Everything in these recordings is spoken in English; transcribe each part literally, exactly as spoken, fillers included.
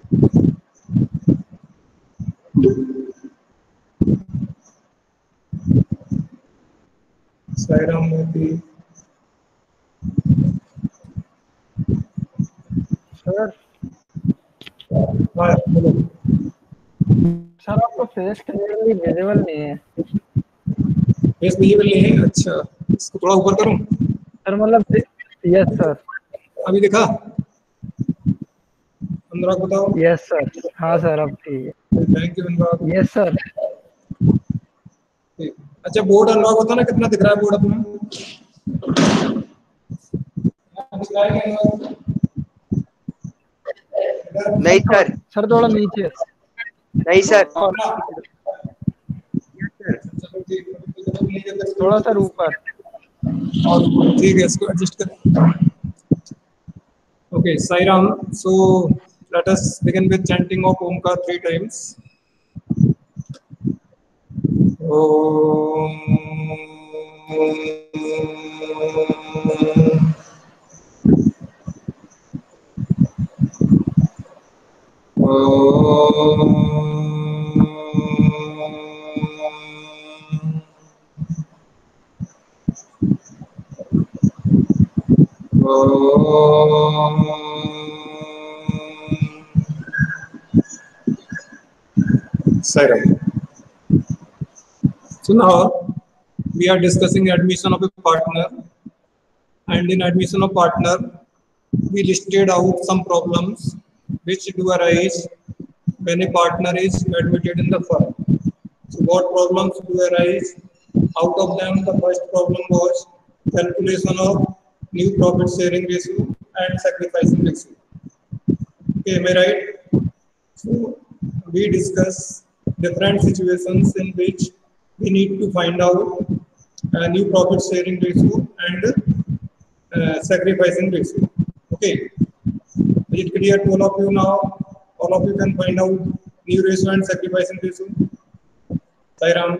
Sairam Modi. Sir हाँ बोलो। Sir आपका फेस क्लियरली विजिबल नहीं है। फेस विजिबल नहीं है? अच्छा, इसको थोड़ा ऊपर करूं? सर मतलब यस सर। अभी देखा? अनुराग बताओ। Yes sir. हाँ सर अब ठीक है। Thank you Anurag. Yes sir. ठीक। अच्छा बोर्ड अनुराग होता ना, कितना दिख रहा है बोर्ड अपना? दिख रहा है क्या अनुराग? नहीं सर। सर थोड़ा नीचे। नहीं सर। थोड़ा सा ऊपर। और ठीक है, इसको एडजस्ट करें। Okay, Sai Ram. So let us begin with chanting of Omkar three times. Om. Sai Ram. So now we are discussing admission of a partner, and in admission of partner we listed out some problems which do arise when a partner is admitted in the firm. So what problems do arise? Out of them, the first problem was calculation of new profit sharing ratio and sacrificing ratio. Okay, am I right? So we discuss different situations in which we need to find out a new profit sharing ratio and uh, sacrificing ratio. Okay, is it clear to all of you now? All of you can find out new ratio and sacrificing ratio. Sairam.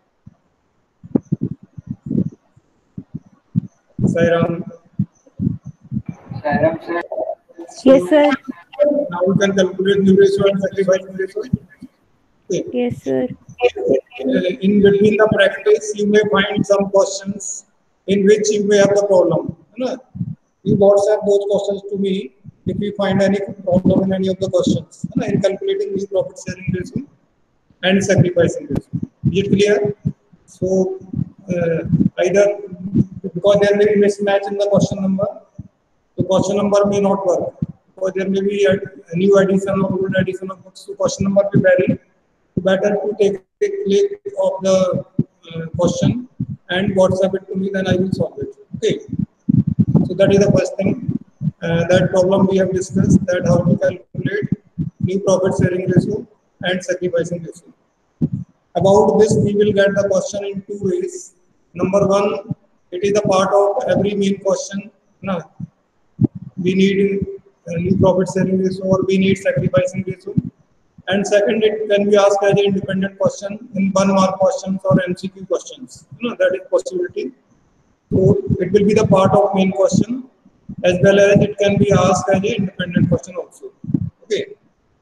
Sairam. Sairam sir. Yes, sir. Now you can calculate new ratio and sacrificing ratio. Okay. Yes, sir. In between the practice, you may find some questions in which you may have the problem. You WhatsApp those questions to me if you find any problem in any of the questions in calculating new profit sharing ratio and sacrificing ratio. Is it clear? So uh, either because there may be mismatch in the question number, the question number may not work, or there may be a, a new addition or old addition of books, so question number may vary. Better to take a click of the uh, question and WhatsApp it to me, then I will solve it. Okay. So that is the first thing. Uh, that problem we have discussed, that how to calculate new profit sharing ratio and sacrificing ratio. About this, we will get the question in two ways. Number one, it is a part of every main question. No, we need a new profit sharing ratio or we need sacrificing ratio. And second, it can be asked as an independent question in one mark questions or M C Q questions. You know, that is possibility. So it will be the part of main question as well as it can be asked as an independent question also. Okay.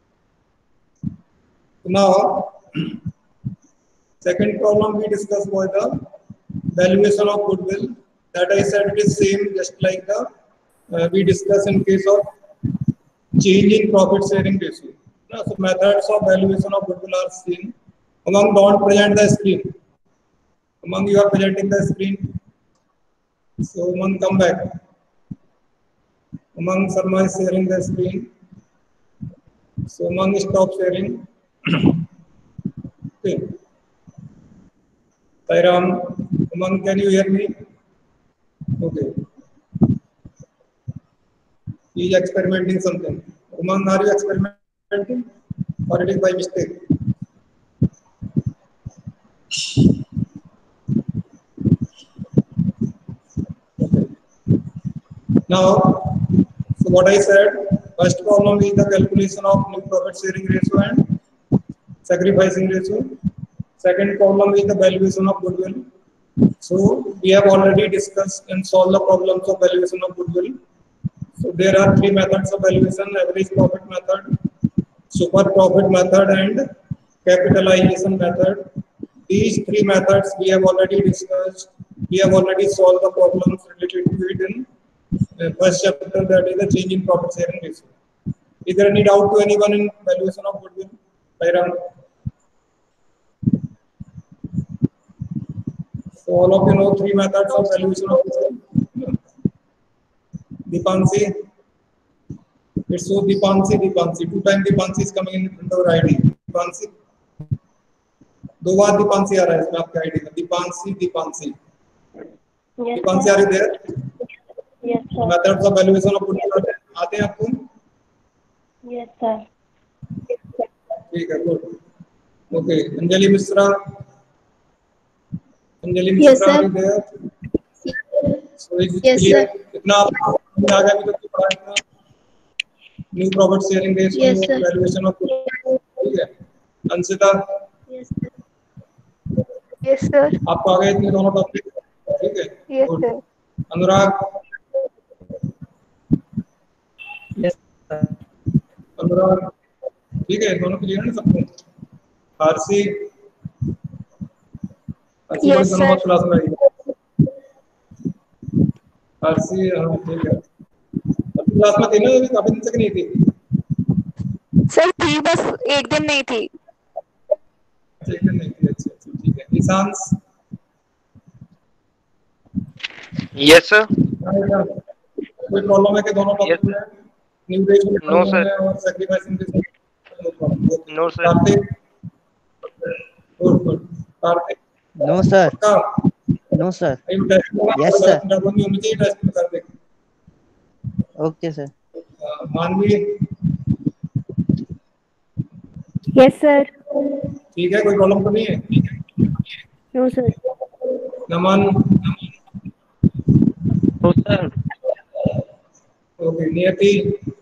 So now, second problem we discussed was the valuation of goodwill. That I said it is same just like the uh, we discussed in case of change in profit sharing ratio. No, so methods of valuation of goodwill are seen. Among don't present the screen. Among you are presenting the screen. So Umang come back. Umang Sarma is sharing the screen. So Umang stop sharing. Okay. Sairam, Umang, can you hear me? Okay. He is experimenting something. Umang, are you experimenting? Or it is by mistake? Okay. Now, so what I said, first problem is the calculation of new profit sharing ratio and sacrificing ratio. Second problem is the valuation of goodwill. So we have already discussed and solved the problems of valuation of goodwill. So there are three methods of valuation: average profit method, super profit method and capitalization method. These three methods we have already discussed. We have already solved the problems related to it in uh, first chapter, that is the change in profit sharing ratio. Is there any doubt to anyone in valuation of goodwill? Bairam? So all of you know three methods of valuation of goodwill. Dipanshi? It's so Dipanshi, Dipanshi. Two times Dipanshi is coming in front of our I D. Dipanshi? दो बार दीपांशी आ रहा है इसमें आपके ID में. दीपांशी, दीपांशी. दीपांशी आ रही है? Yes sir. Methods of valuation of goodwill आते हैं आपको? Yes sir. ठीक है, good. Okay, Anjali Mishra. Anjali Yes, Mishra आ sir. रही है? So is Yes, clear? sir. इतना आपको आ गया अभी तक तो पढ़ा इतना. New profit sharing ratio, Yes, sir. Valuation of goodwill. ठीक है. Anshita, yes sir. Yes sir. आपको आ गए इतने दोनों टॉपिक? ठीक है. Yes Good. Sir. Anurag. Yes Anurag, ठीक है, दोनों क्लियर है सबको? आरसी. आरसी Yes, बड़ी sir. दोनों क्लास में आई. आरसी, हाँ ठीक है. अपनी क्लास में थी ना, अभी काफी दिन तक नहीं थी. सर थी, बस एक दिन नहीं थी. अच्छा, एक दिन नहीं थी. अच्छा अच्छा, ठीक है. ईशांश. Yes sir. कोई प्रॉब्लम है कि दोनों टॉपिक में न्यू रेट में No, sir. और सैक्रिफाइसिंग के साथ? No, sir. Kartik. Good good. Kartik. No sir. का no sir. I will test. Yes, sir. Double नहीं होनी चाहिए टेस्ट में. Kartik. Okay sir. Manvi. Yes sir. ठीक है, कोई प्रॉब्लम तो नहीं है? No sir. नमन. तो sir okay. Niyati.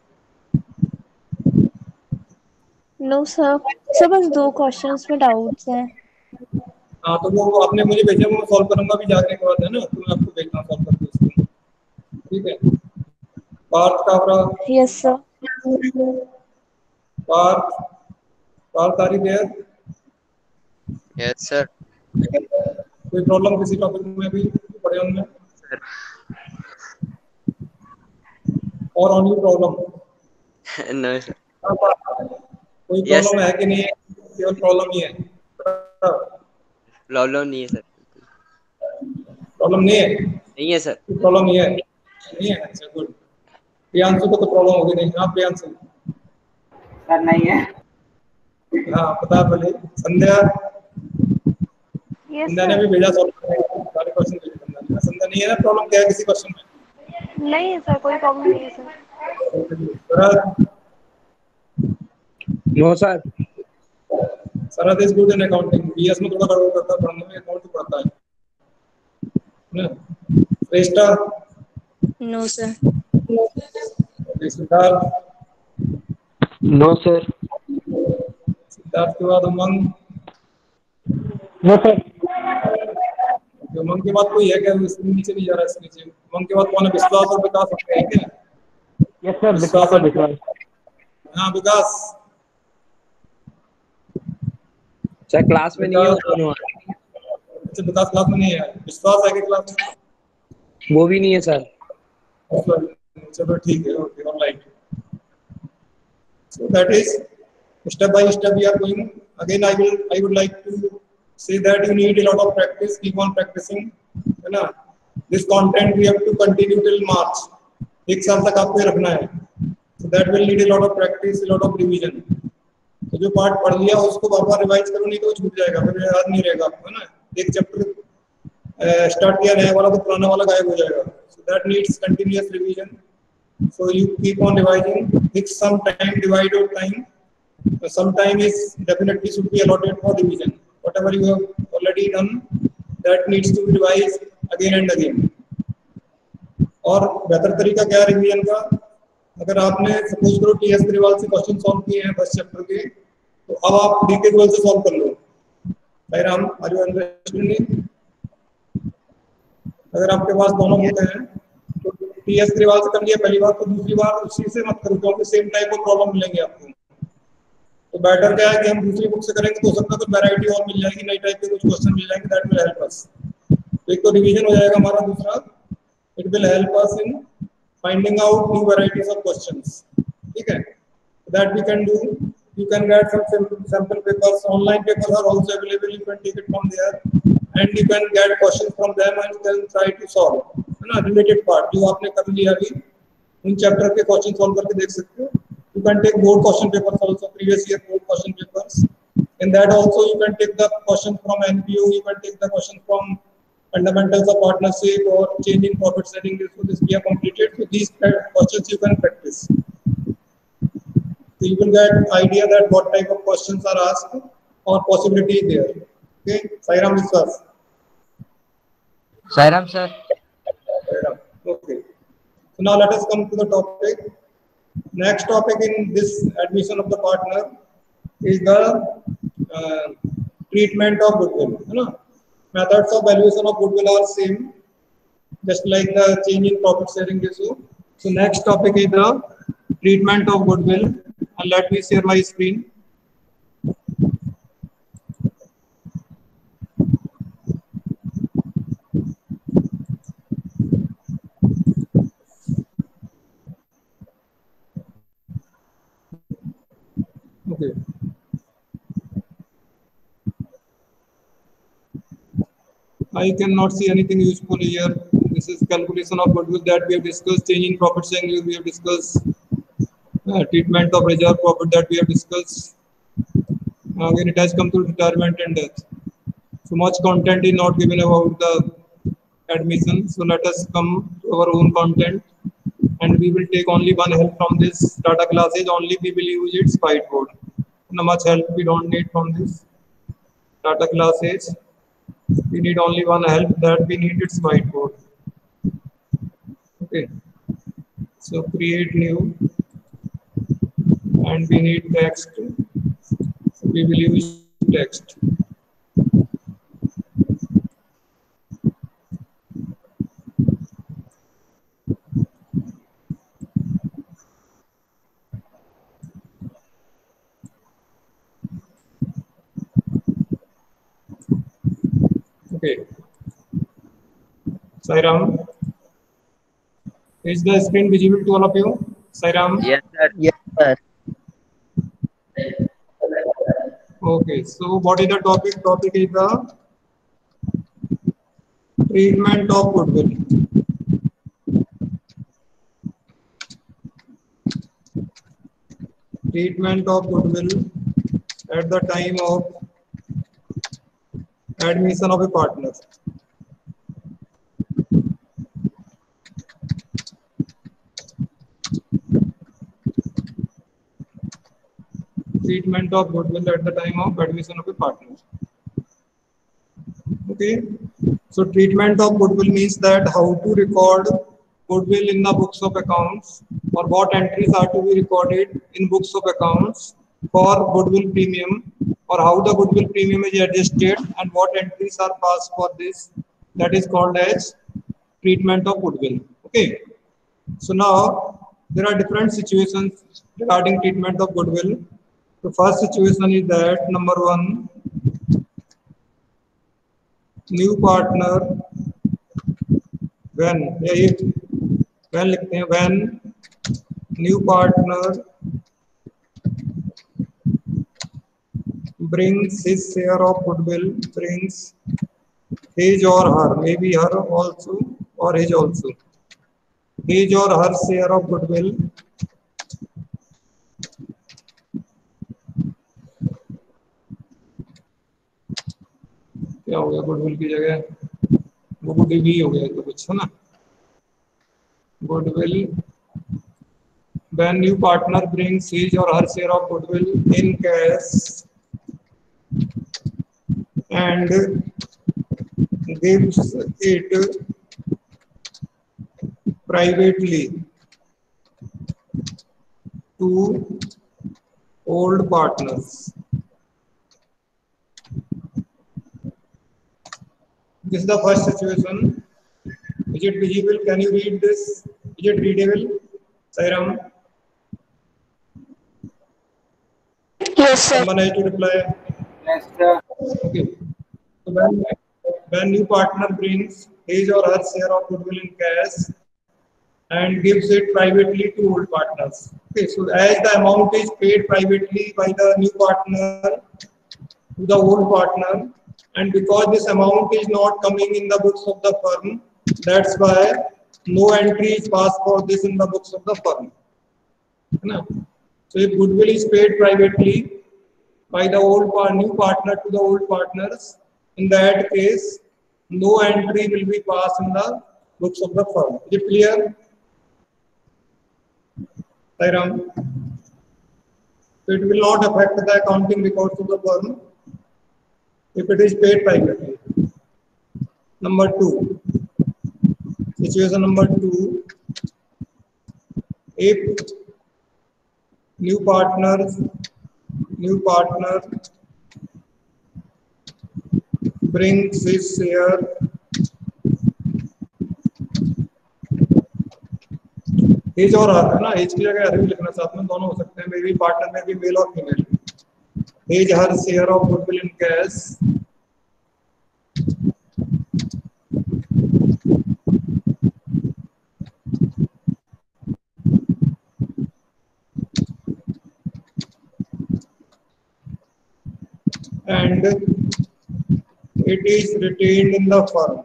No sir. Sir बस दो क्वेश्चंस में डाउट्स हैं. हाँ, तो वो आपने मुझे भेजा, वो मैं सॉल्व करूंगा अभी जाने के बाद, है ना? तो मैं आपको भेजना सॉल्व करके उसको. ठीक है. पार्थ कावरा. Yes sir. पार्थ. पार्थ आ रही है? Yes sir. कोई प्रॉब्लम किसी टॉपिक में भी पढ़े होंगे? और on you problem? No sir. कोई Yes, प्रॉब्लम है कि नहीं है? केवल प्रॉब्लम ही है? प्रॉब्लम नहीं है सर. प्रॉब्लम नहीं है? नहीं है सर. प्रॉब्लम नहीं है? नहीं है. अच्छा, गुड. प्रियांशु को तो प्रॉब्लम होगी नहीं? हाँ प्रियांशु. सर नहीं है. हाँ, पता बोले. संध्या. यस संध्या ने सर. भी भेजा सॉल्व करने के लिए. सारे क्वेश्चन भेजे संध्या ने. संध्या नहीं है ना? प्रॉब्लम क्या है किसी क्वेश्चन में? नहीं है सर, कोई प्रॉब्लम नहीं है sir. Sharad. No sir. Sharad is good in accounting. BS में थोड़ा गड़बड़ करता है पढ़ने में, अकाउंट तो पढ़ता है ना. Shreshtha. No sir. Siddharth. No sir. Siddharth के बाद उमंग. No sir. उमंग के बाद कोई है क्या? इसके नीचे नहीं जा रहा. इसके नीचे उमंग के बाद कौन है? विश्वास और विकास सकते हैं क्या? Yes sir. विकास और विकास. हाँ, विकास. सर क्लास में नहीं है दोनों. अच्छा, विकास क्लास में नहीं है. विश्वास है कि क्लास में? वो भी नहीं है सर. चलो ठीक है. Okay, alright. So that is step by step we are going. Again, I will I would like to say that you need a lot of practice. Keep on practicing. है ना? This content we have to continue till March. एक साल तक आपको ये रखना है. So that will need a lot of practice, a lot of revision. तो जो पार्ट पढ़ लिया उसको वापस रिवाइज करो, नहीं तो वो छूट जाएगा, फिर याद नहीं रहेगा आपको, है ना? एक चैप्टर स्टार्ट किया नया वाला तो पुराना वाला गायब हो जाएगा. So that needs continuous revision. So you keep on revising. Fix some time, divide your time. Some time is definitely should be allotted for revision. Whatever you have already done, that needs to be revised again and again. और बेहतर तरीका क्या है revision का? अगर आपने suppose करो T S Grewal से क्वेश्चन सॉल्व किए हैं फर्स्ट चैप्टर के, तो अब आप डी के ग्रेवाल से सॉल्व कर लो. Ram, are you understanding? अगर आपके पास दोनों होते हैं तो टी एस ग्रेवाल से कर लिया पहली बार, तो दूसरी बार उसी से मत करो, क्योंकि सेम टाइप ऑफ प्रॉब्लम मिलेंगे आपको. तो बेटर क्या है कि हम दूसरी बुक से करेंगे तो हो सकता है कुछ वैरायटी और मिल जाएगी, नई टाइप के कुछ क्वेश्चन मिल जाएंगे, दैट विल हेल्प अस। तो एक तो रिवीजन हो जाएगा हमारा, दूसरा it will help us in finding out new varieties of questions, ठीक है। That we can do, you can get some sample, sample papers, online papers are also available, you can take it from there and you can get questions from them and you can try to solve, है ना, related part जो आपने कर लिया अभी उन chapter के question solve करके देख सकते हो। You can take board question papers also, previous year board question papers, in that also you can take the question from N P O, you can take the question from fundamentals of partnership or change in profit sharing ratio, this we have completed, so these questions you can practice. So you will get idea that what type of questions are asked or possibility there. Okay, Sairam Viswas. Sairam sir. Sairam. Okay. So now let us come to the topic. Next topic in this admission of the partner is the uh, treatment of goodwill. You know, methods of valuation of goodwill are same, just like the change in profit sharing ratio. So next topic is the treatment of goodwill. And let me share my screen. Okay. I cannot see anything useful here. This is calculation of goodwill that we have discussed, change in profit sharing we have discussed. Uh, treatment of reserve profit that we have discussed. Uh, when it has come to retirement and death. So much content is not given about the admission. So let us come to our own content and we will take only one help from this data classes. Only we will use its whiteboard. No much help we don't need from this data classes. We need only one help, that we need its whiteboard. Okay. So create new. And we need text, so we will use text. Okay. Sairam, is the screen visible to all of you? Sairam? Yes sir. Yes, sir. Okay, so what is the topic? Topic is the treatment of goodwill. Treatment of goodwill at the time of admission of a partner. Treatment of goodwill at the time of admission of a partner. Okay, so treatment of goodwill means that how to record goodwill in the books of accounts, or what entries are to be recorded in books of accounts for goodwill premium, or how the goodwill premium is adjusted and what entries are passed for this. That is called as treatment of goodwill. Okay, so now there are different situations regarding treatment of goodwill. The first situation is that number one, new partner when when लिखते हैं when new partner brings his share of goodwill, brings his or her, maybe her also or his also, his or her share of goodwill क्या हो गया goodwill की जगह वो good भी हो गया तो कुछ है ना goodwill when new partner brings his or her share of goodwill in cash and gives it privately to old partners. This is the first situation. Is it visible? Can you read this? Is it readable? Sairam? Yes, sir. Someone has to reply. Yes, sir. Okay. So when, when new partner brings his or her share of goodwill in cash and gives it privately to old partners. Okay, so as the amount is paid privately by the new partner to the old partner, and because this amount is not coming in the books of the firm, that's why no entry is passed for this in the books of the firm. So if goodwill is paid privately by the old par new partner to the old partners, in that case, no entry will be passed in the books of the firm. Is it clear? Tairam? So it will not affect the accounting records of the firm if it is paid privately. Number two, situation number two, if new partners, new partner brings his share as और her है ना, as की जगह हर भी लिखना, साथ में दोनों हो सकते हैं, मे बी पार्टनर में भी मेल और female. As her share of goodwill in cash and it is retained in the firm.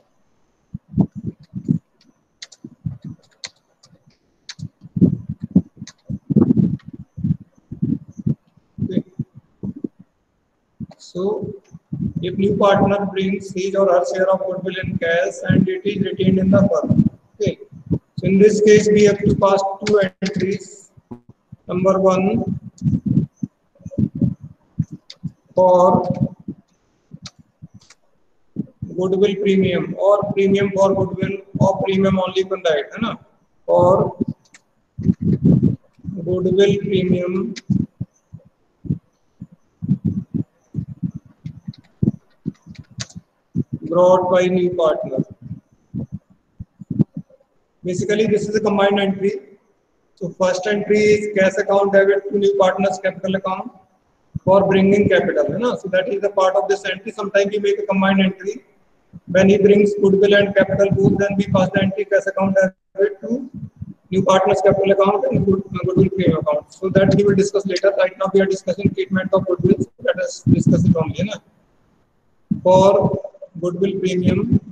Okay. So, if new partner brings his or her share of goodwill in cash and it is retained in the firm. Okay. So, in this case, we have to pass two entries. Number one, for goodwill premium or premium for goodwill or premium only can write, है ना? Or goodwill premium brought by new partner. Basically, this is a combined entry. So first entry is cash account debit to new partner's capital account for bringing capital, है ना? So that is the part of this entry. Sometimes we make a combined entry. When he brings goodwill and capital both, then we pass the entry cash account debit to new partner's capital account and good, uh, goodwill premium account. So that we will discuss later. Right now we are discussing treatment of goodwill. So let us discuss it only, na? For goodwill premium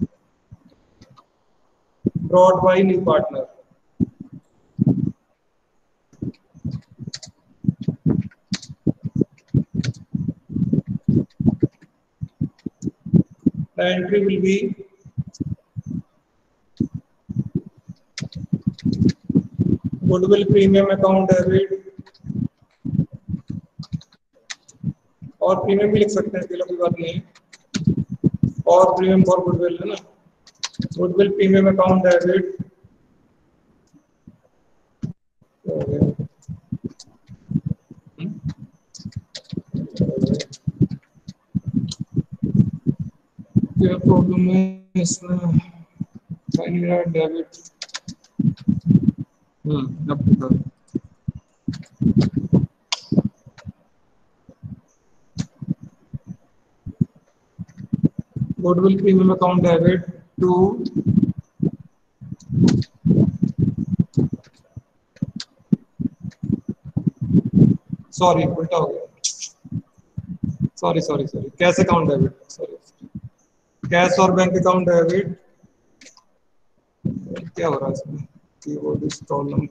brought by new partner. The entry will be goodwill premium account debit और premium भी लिख सकते हैं, कोई बात नहीं, और premium for goodwill है ना, गुडविल प्रीमियम अकाउंट डेबिट क्या प्रॉब्लम है इसमें, डेबिट हम्म अब बता goodwill premium account debit to sorry उल्टा हो गया, sorry sorry sorry cash account debit, sorry cash और बैंक अकाउंट डेबिट, क्या हो रहा है इसमें, कीबोर्ड इस प्रॉब्लम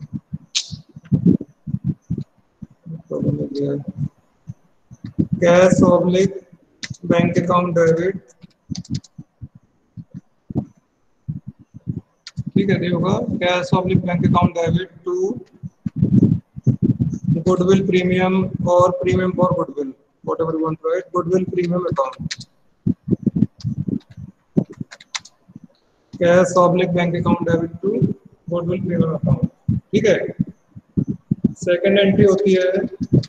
प्रॉब्लम हो गया, cash oblique bank account debit, ठीक है, होगा cash oblique bank account debit to goodwill premium और premium for goodwill, whatever you want to write, goodwill premium account, cash oblique bank account debit to goodwill premium account, ठीक है. Second entry होती है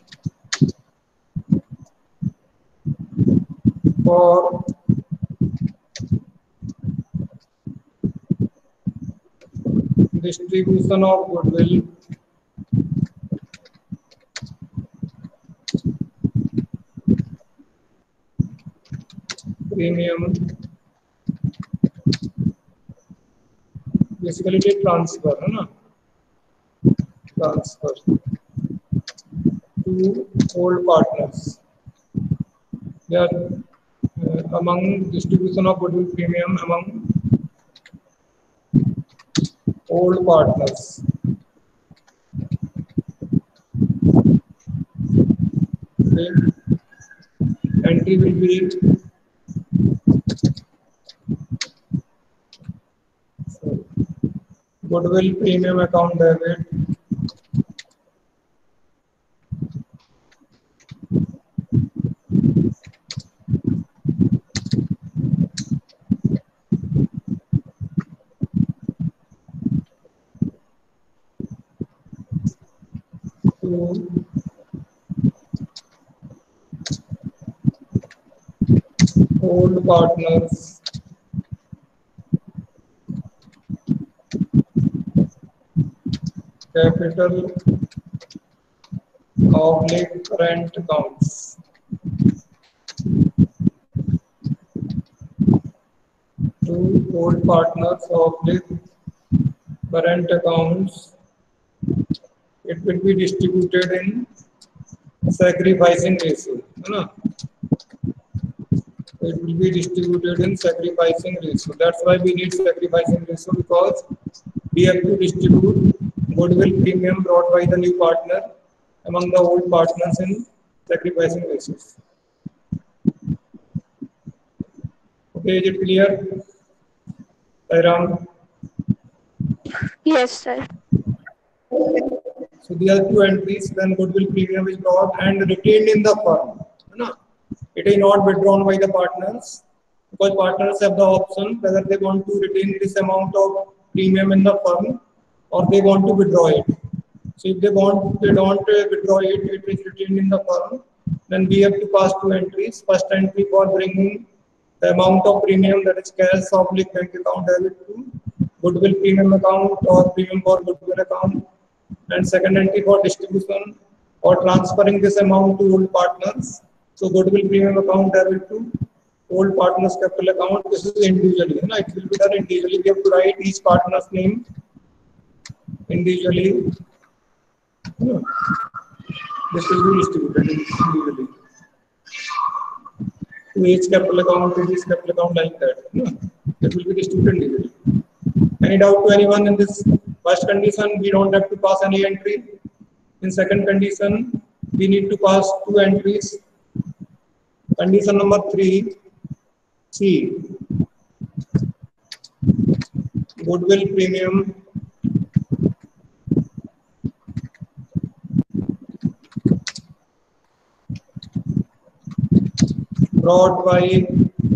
for distribution of goodwill premium basically it is transfer है ना, transfer to old partners. They are uh, among distribution of goodwill premium among old partners. Okay. Entry will be so, goodwill premium account debit to old partners capital oblique current accounts. To old partners oblique current accounts, it will be distributed in sacrificing ratio, है ना? It will be distributed in sacrificing ratio. That's why we need sacrificing ratio, because we have to distribute goodwill premium brought by the new partner among the old partners in sacrificing ratios. Okay, is it clear? Ram? Yes, sir. So there are two entries when goodwill premium is brought and retained in the firm. No? It is not withdrawn by the partners, because partners have the option whether they want to retain this amount of premium in the firm or they want to withdraw it. So if they want, they don't uh, withdraw it, it is retained in the firm, then we have to pass two entries. First entry for bringing the amount of premium, that is cash oblique bank account debit, to goodwill premium account or premium for goodwill account, and second entry for distribution or transferring this amount to old partners. So goodwill premium account debit to old partners capital account. This is individually, you know, it will be done individually. We have to write each partner's name individually. You know, this will be distributed individually to each capital account, to each capital account, like that. You know, it will be distributed individually. Any doubt to anyone in this first condition? We don't have to pass any entry. In second condition, we need to pass two entries. Condition number three, C. Goodwill premium brought by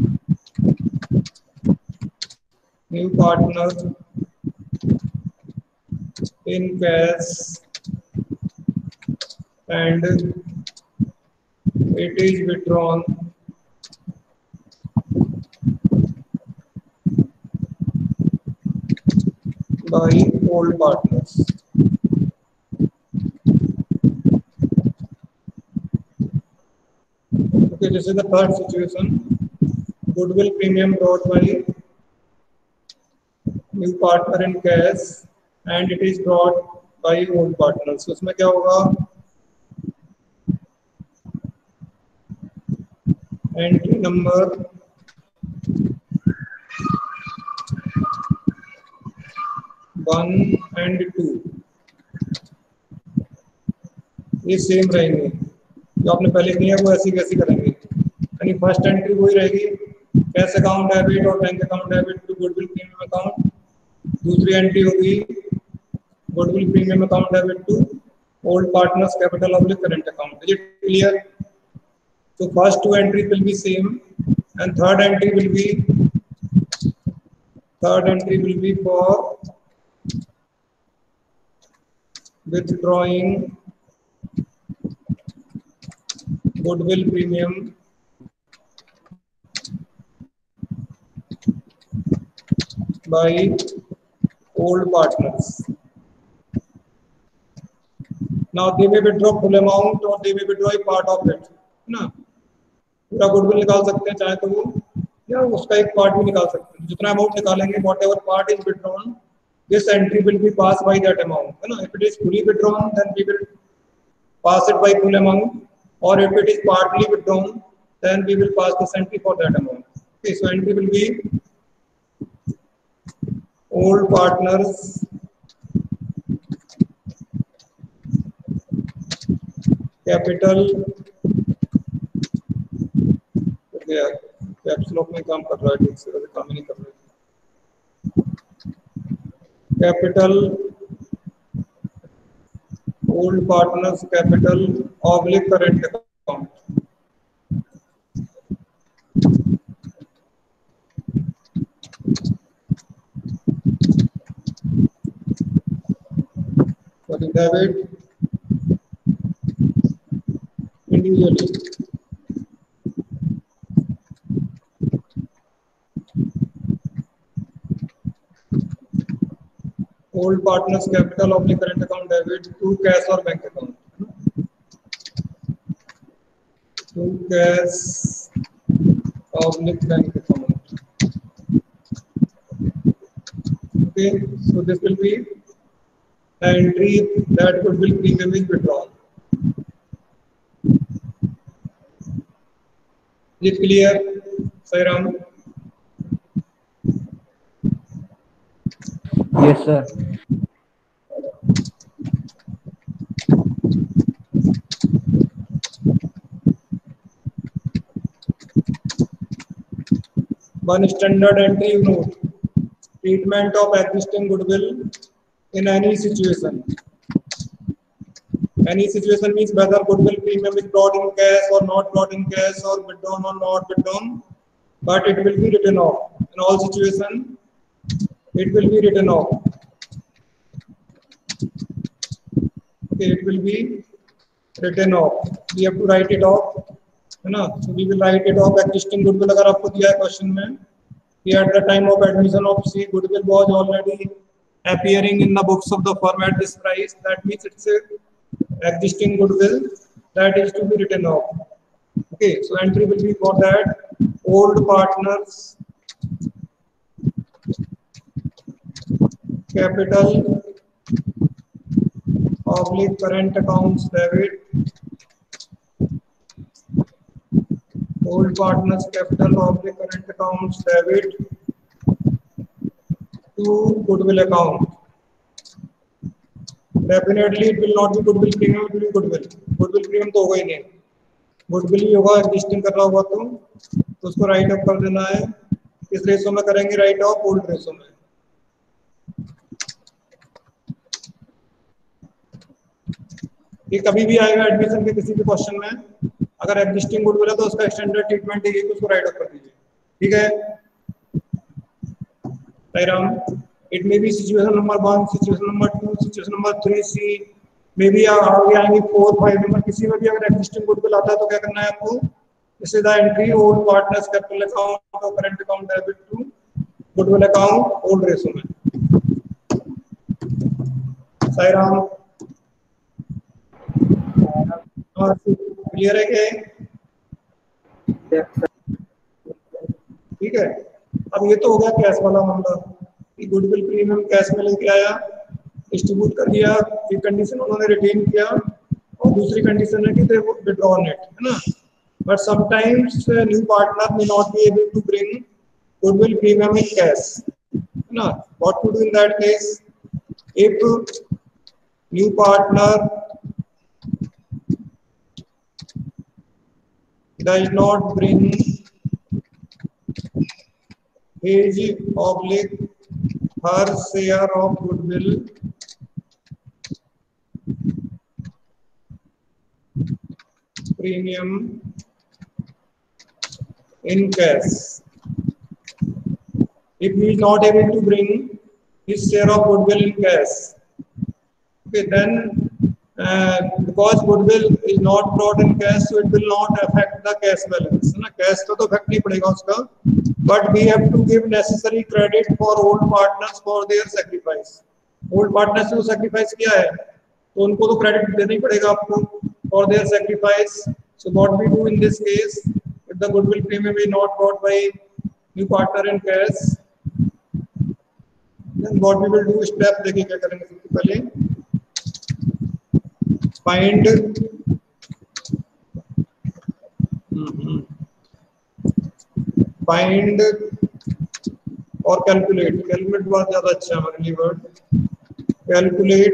new partner in cash and it is withdrawn by old partners. Okay, this is the third situation. Goodwill premium brought by new partner in cash and it is brought by old partners. So इसमें क्या होगा? Entry number one and two ये same रहेंगे, जो आपने पहले किया वो ऐसी कैसी करेंगे. यानी फर्स्ट एंट्री वही रहेगी, कैश अकाउंट डेबिट और bank account debit to goodwill premium account. दूसरी एंट्री होगी goodwill premium account debit to old partners capital oblique current account. Is it clear? So first two entries will be same and third entry will be third entry will be for withdrawing goodwill premium by old partners. Now they may withdraw full amount or they may withdraw a part of it. ना पूरा goodwill निकाल सकते हैं चाहे तो वो या उसका एक पार्ट भी निकाल सकते हैं. जितना अमाउंट निकालेंगे, whatever part is withdrawn, this entry will be passed by that amount. You know, if it is fully withdrawn, then we will pass it by full amount, or if it is partly withdrawn, then we will pass this entry for that amount. Okay, so entry will be old partners capital. Okay, caps lock में काम कर रहा है, ठीक से काम ही नहीं कर रहा है. Capital, old partners capital oblique current account. So the debit individually. Old partners capital of the current account debit to cash or bank account. To cash of the bank account. Okay, so this will be the entry that goodwill premium is withdrawn. Is it clear, Sairam? Yes, sir. One standard entry you note: treatment of existing goodwill in any situation. Any situation means whether goodwill premium is brought in cash or not brought in cash, or withdrawn or not withdrawn, but it will be written off. In all situations, it will be written off. Okay, it will be written off. We have to write it off, है ना? So we will write it off. Existing goodwill अगर आपको दिया है question में, कि at the time of admission of C, goodwill was already appearing in the books of the firm at this price. That means it's a existing goodwill that is to be written off. Okay, so entry will be for that: old partners capital oblique current accounts debit. Old partners capital oblique current accounts debit to goodwill account. Definitely it will not be goodwill premium, it will be goodwill. Goodwill premium तो होगा ही नहीं. Goodwill ही होगा, existing कर रहा होगा तो तो उसको write off कर देना है. किस रेशो में करेंगे write off? Old रेशो में. ये कभी भी आएगा एडमिशन के किसी भी क्वेश्चन में, अगर एग्जिस्टिंग गुडविल है तो उसका स्टैंडर्ड ट्रीटमेंट है, उसको राइट ऑफ कर दीजिए. ठीक है राम? It may be situation number one, situation number two, situation number three, see may be आगे आएंगे फोर, फाइव नंबर. किसी में भी अगर एग्जिस्टिंग गुडविल आता है तो क्या करना है आपको? This is the entry old partners capital account और current account debit to goodwill account old ratio में. साई राम क्लियर है क्या? ठीक है. अब ये तो हो गया कैश वाला मामला, गुडविल प्रीमियम कैश में लेके आया, डिस्ट्रीब्यूट कर दिया. एक कंडीशन उन्होंने रिटेन किया और दूसरी कंडीशन है कि दे विथड्रॉ इट, है ना. But sometimes new partner may not be able to bring goodwill premium in cash, है ना. What to do in that case? If new partner does not bring his oblique her share of goodwill premium in cash. If he is not able to bring his share of goodwill in cash, okay, then Uh, because goodwill is not brought in cash, so it will not affect the cash balance. ना cash तो तो affect नहीं पड़ेगा उसका, but we have to give necessary credit for old partners for their sacrifice. Old partners ने sacrifice किया है, तो उनको तो credit देना ही पड़ेगा आपको for their sacrifice. So what we do in this case, if the goodwill premium is not brought by new partner in cash, then what we will do, step देखिए क्या करेंगे। सबसे पहले find find और calculate, calculate बहुत ज्यादा अच्छा है हमारे लिए word. Calculate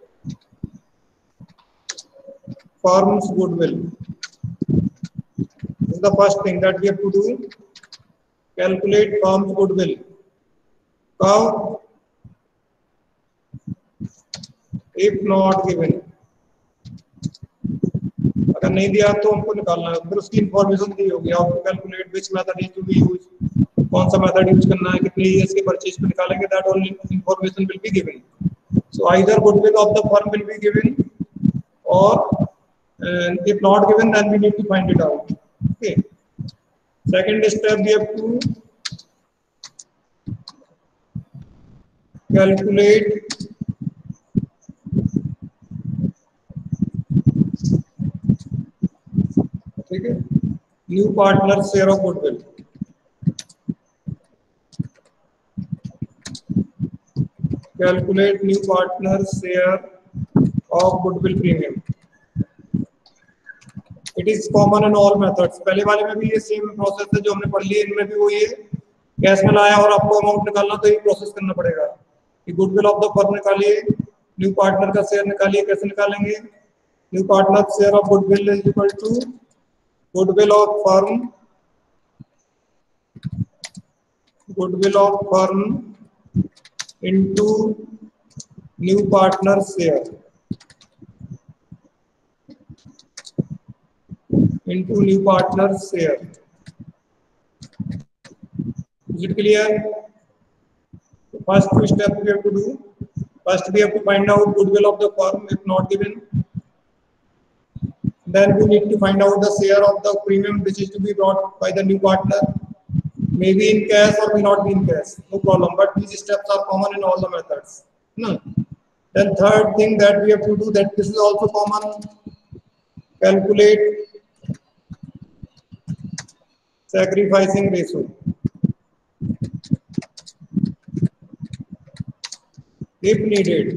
firm's goodwill is the first thing that we have to do. Calculate firm's goodwill. How? If not given, अगर नहीं दिया तो हमको निकालना है, फिर उसकी इंफॉर्मेशन दी होगी। How to calculate, which method is to be use, कौन सा मेथड यूज करना है, कितने ईयर्स के परचेज पे निकालेंगे, that all information will be given. So either goodwill of the firm will be given और if not given then we need to find it out. Okay, second step we have to calculate ठीक है new partner share of goodwill. Calculate new partner share of goodwill premium. It is common in all methods. पहले वाले में भी ये same process है जो हमने पढ़ लिया, इनमें भी वो ये कैश में लाया और आपको अमाउंट निकालना तो ये प्रोसेस करना पड़ेगा कि गुडविल ऑफ द फर्म निकालिए, न्यू पार्टनर का शेयर निकालिए। कैसे निकालेंगे? New partner share of goodwill is equal to goodwill of firm, goodwill of firm into new partner share into new partner share. Is it clear? The first two steps we have to do. First we have to find out goodwill of the firm if not given. Then we need to find out the share of the premium which is to be brought by the new partner. Maybe in cash or may not be in cash. No problem. But these steps are common in all the methods. No. Then third thing that we have to do, that this is also common. Calculate sacrificing ratio. If needed,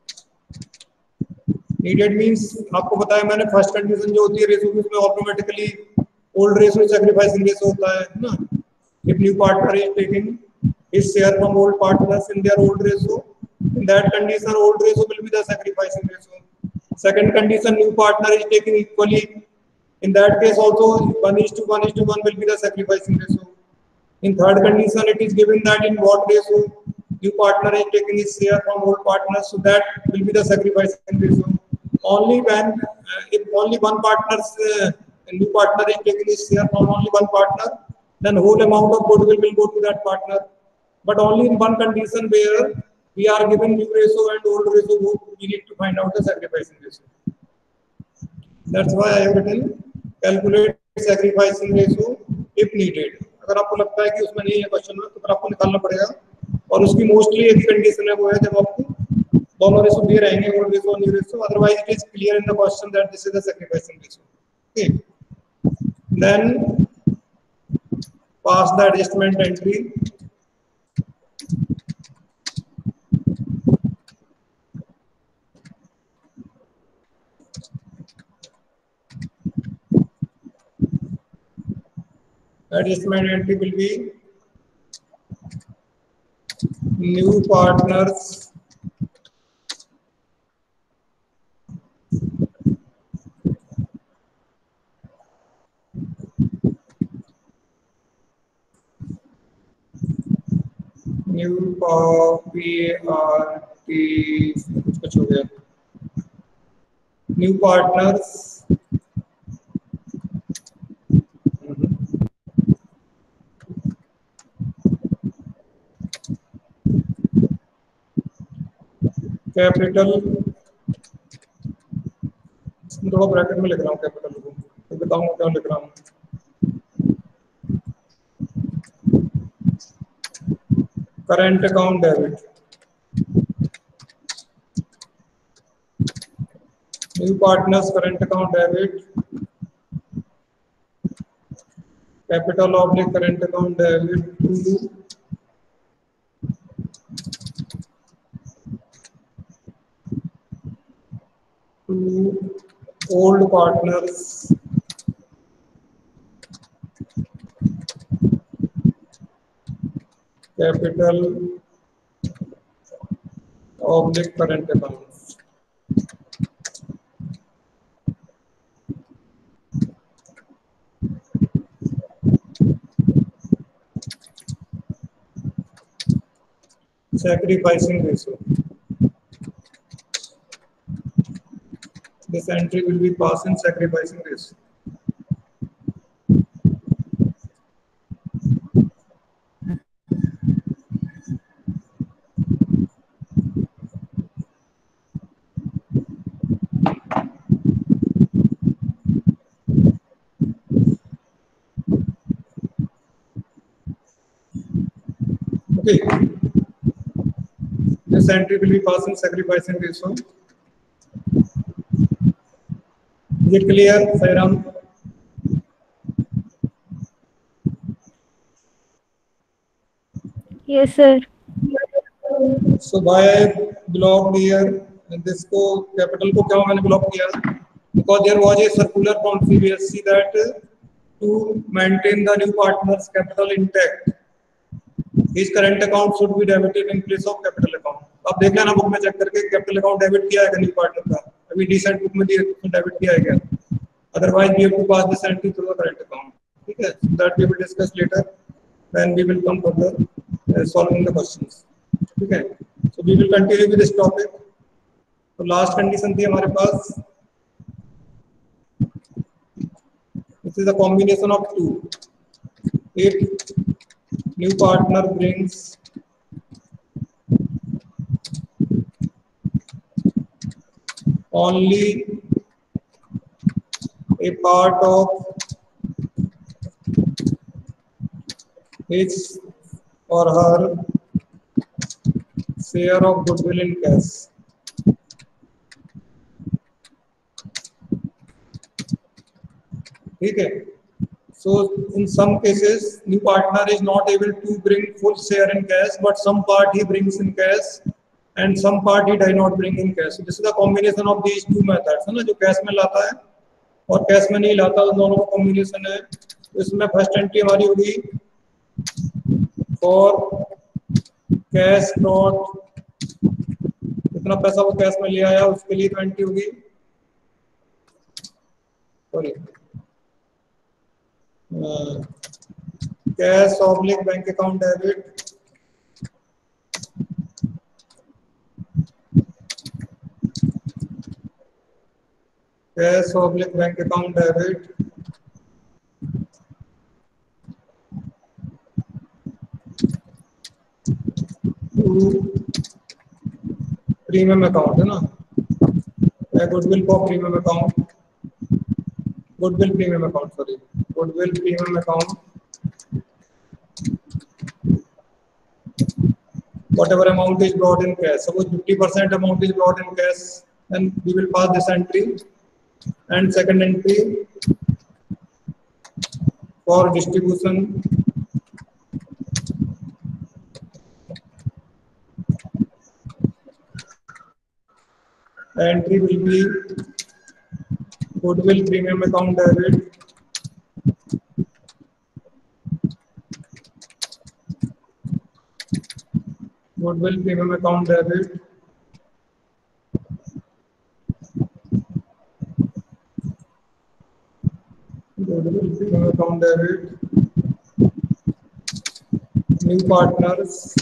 needed means आपको पता है मैंने first condition जो होती है ratio की, उसमें automatically old ratio sacrificing ratio होता है ना। If new partner is taking his share from old partners in their old ratio, in that condition old ratio will be the sacrificing ratio. Second condition, new partner is taking equally. In that case also one is to one is to one will be the sacrificing ratio. In third condition, it is given that in what ratio new partner is taking his share from old partners, so that will be the sacrificing ratio. Only when uh, if only one partner's uh, new partner is taking his share from only one partner, then whole amount of goodwill will go to that partner. But only in one condition where we are given new ratio and old ratio, we need to find out the sacrificing ratio. That's why I have written calculate sacrificing ratio if needed. अगर आपको लगता है कि उसमें नहीं है question में, तो फिर आपको निकालना पड़ेगा। और उसकी मोस्टली एक कंडीशन है वो है जब आपको दोनों रेशो दिए रहेंगे, ओल्ड रेशो और new ratio, otherwise it is clear in the question that this is the sacrificing ratio. Okay, then pass the adjustment entry. Adjustment entry will be new partners new P R T कुछ कुछ हो गया new partners capital, थोड़ा bracket में लिख रहा हूँ capital को, तो बताऊंगा क्या लिख रहा हूँ। Current account debit, new partners current account debit, capital oblique current account debit to to old partners capital oblique current accounts. Sacrificing ratio. This entry will be passed in sacrificing ratio. Okay. This entry will be passed in sacrificing ratio. Is it clear, Sairam? Yes, sir. So why I blocked here and this को capital को क्यों मैंने block किया? Because there was a circular from C B S E that to maintain the new partner's capital intact, his current account should be debited in place of capital account. अब देख लेना book में check करके capital account debit किया है कि नहीं partner का. अभी decent book में दिया तो debit किया है क्या? Otherwise we have to pass this entry through the current account. ठीक है? So that we will discuss later when we will come further uh, solving the questions. ठीक है? So we will continue with this topic. तो last condition थी हमारे पास. This is a combination of two. If new partner brings only a part of his or her share of goodwill in cash. ठीक है? So in some cases, new partner is not able to bring full share in cash, but some part he brings in cash, and some part he does not bring in cash. So this is the combination of these two methods, है ना? जो cash में लाता है और cash में नहीं लाता, उन दोनों का combination है. तो इसमें first entry हमारी होगी for cash brought, कितना पैसा वो cash में ले आया उसके लिए तो entry होगी, sorry. Uh, cash oblique bank account debit cash oblique bank account debit to premium account है ना, goodwill for premium account, goodwill premium account sorry goodwill premium account, whatever amount is brought in cash. Suppose fifty percent amount is brought in cash, then we will pass this entry. And second entry for distribution the entry will be goodwill premium account debit goodwill premium account debit goodwill premium account debit new partners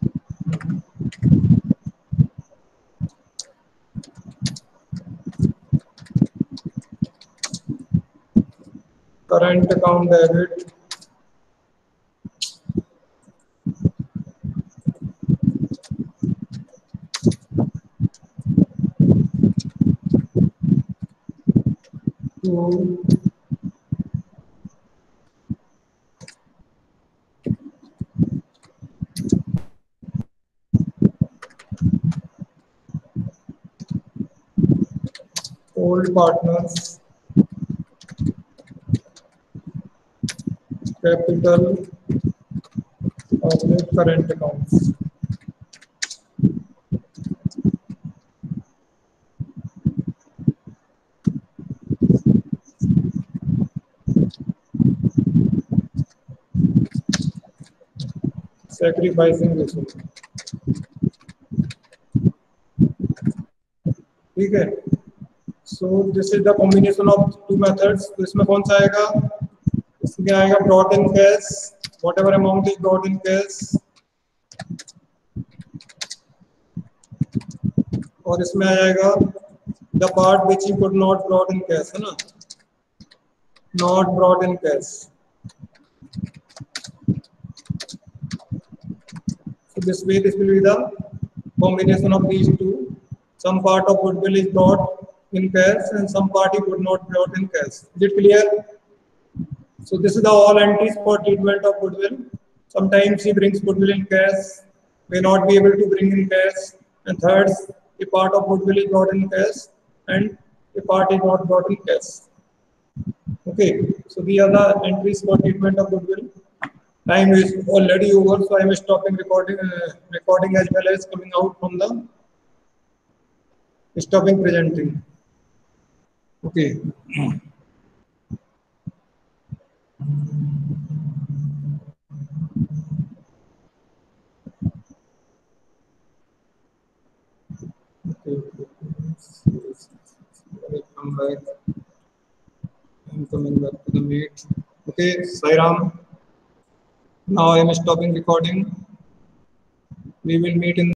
current account debit to old partners capital of the current accounts. Sacrificing resources. ठीक है. So this is the combination of two methods. तो इसमें कौन सा आएगा? इसमें आएगा brought in cash, whatever amount is brought in cash. और इसमें आ जाएगा the part which you could not brought in cash, है ना? Not brought in cash. So this way, this will be the combination of these two. Some part of goodwill is brought in cash and some part is would not brought in cash. Is it clear? So this is the all entries for treatment of goodwill. Sometimes he brings goodwill in cash, may not be able to bring in cash. And third, a part of goodwill is brought in cash and a part is not brought in cash. Okay, so these are the entries for treatment of goodwill. Time is already over, so I am stopping recording, uh, recording as well as coming out from the stopping presenting. Okay. Okay. Come back. I'm coming back to the meet. Okay, Sairam. Now I am stopping recording. We will meet in